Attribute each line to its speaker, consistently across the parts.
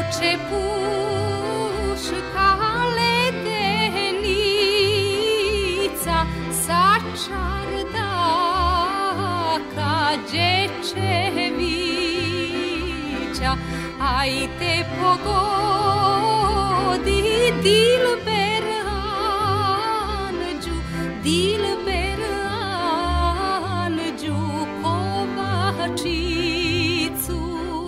Speaker 1: ce pușca ledenița sa čarda kađe čevića, aj te pogodi dilber anđu, dilber anđu kovačicu.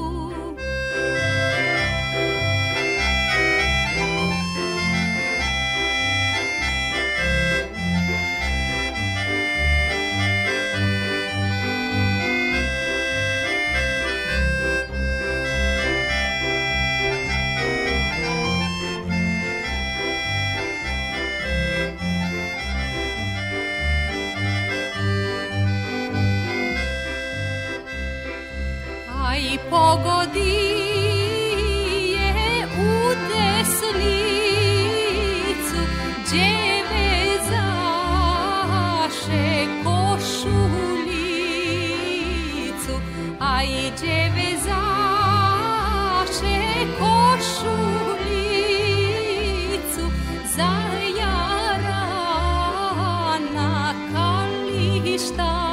Speaker 1: Aj pogodi je u desnicu, djeve zaše košuljicu, aj djeve zaše košuljicu, zajarana kalištana.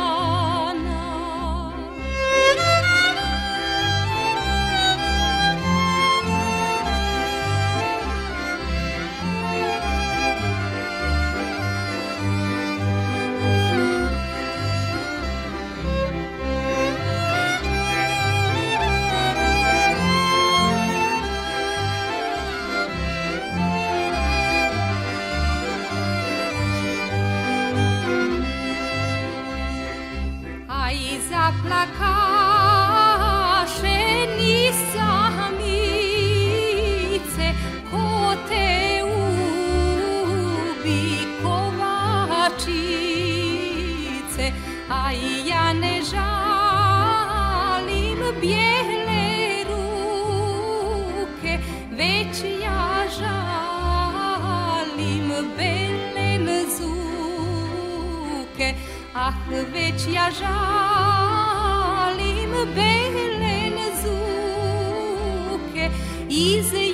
Speaker 1: Aj zaplakaše ni samice, ko te ubi kovačice, aj ja ne žalim bijele ruke, već ja žalim belen zuke. Ah, već ja žalim belen zuke iz